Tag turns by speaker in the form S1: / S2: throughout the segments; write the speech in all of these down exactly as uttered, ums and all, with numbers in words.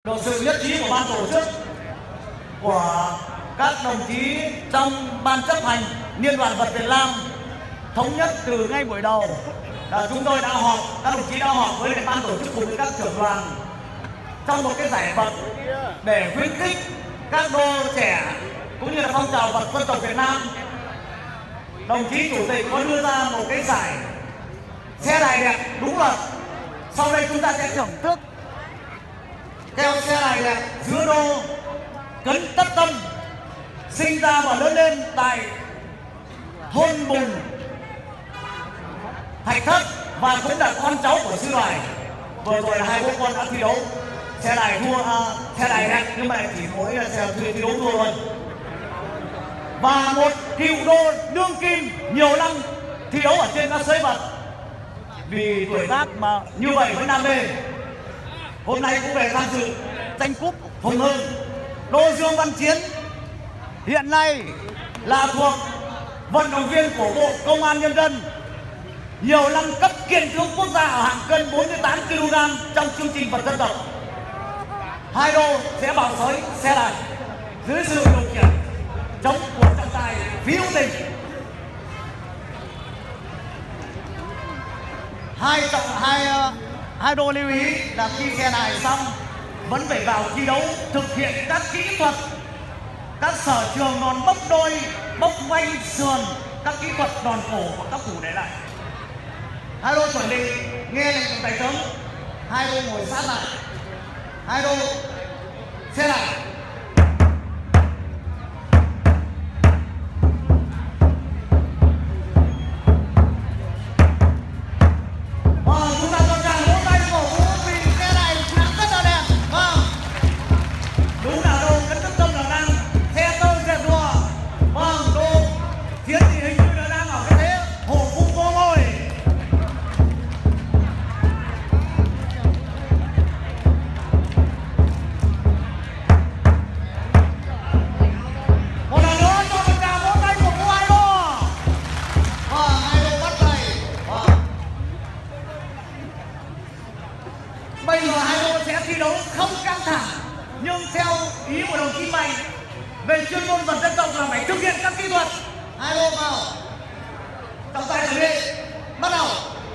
S1: Được sự nhất trí của ban tổ chức, của các đồng chí trong ban chấp hành Liên đoàn Vật Việt Nam, thống nhất từ ngay buổi đầu là chúng tôi đã họp, các đồng chí đã họp với ban tổ chức cùng với các trưởng đoàn trong một cái giải vật để khuyến khích các đô trẻ cũng như là phong trào vật dân tộc Việt Nam. Đồng chí chủ tịch có đưa ra một cái giải xe đài đẹp đúng luật. Sau đây chúng ta sẽ thưởng thức theo xe đài đẹp giữa đô Cấn Tất Tâm, sinh ra và lớn lên tại thôn Bùn Thạch Thất và cũng là con cháu của sư đoài. Vừa rồi là hai bố con đã thi đấu. Xe đài thua, uh, xe đài đẹp nhưng mà chỉ mỗi là xe thi đấu thua thôi. Và một cựu đô đương kim nhiều năm thi đấu ở trên các sới vật, vì tuổi tác mà như vậy vẫn đam mê, hôm nay cũng về tham dự tranh cúp Hùng Hưng. Đô Dương Văn Chiến hiện nay là thuộc vận động viên của Bộ Công an Nhân dân, nhiều năm cấp kiện tướng quốc gia ở hạng cân bốn mươi tám ki lô gam trong chương trình vật dân tộc. Hai đô sẽ bảo sới xe đài dưới sự điều khiển chống của trọng tài Phí Hữu Tình. Hai trọng hai hai đô lưu ý là khi xe đài xong vẫn phải vào thi đấu thực hiện các kỹ thuật, các sở trường đòn bốc đôi, bốc quanh sườn, các kỹ thuật đòn cổ và các củ để lại. Hai đô chuẩn bị nghe lệnh trọng tài sớm, hai đô ngồi sát lại, hai đô xe đài. Bây giờ hai đô sẽ thi đấu không căng thẳng, nhưng theo ý của đồng chí Mạnh về chuyên môn vật dân tộc là phải thực hiện các kỹ thuật. Hai đô vào, trọng tài chuẩn bị, bắt đầu.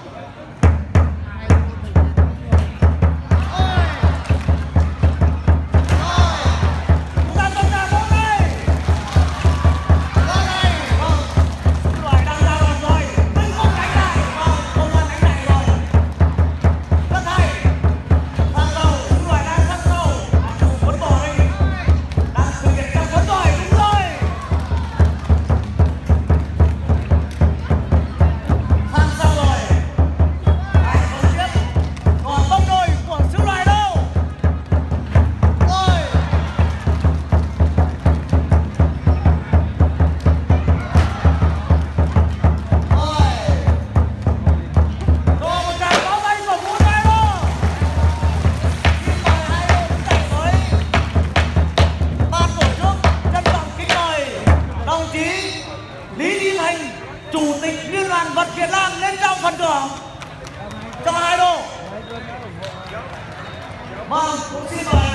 S1: Chủ tịch Liên đoàn Vật Việt Nam lên trao phần thưởng cho hai đô. Vâng, cũng xin mời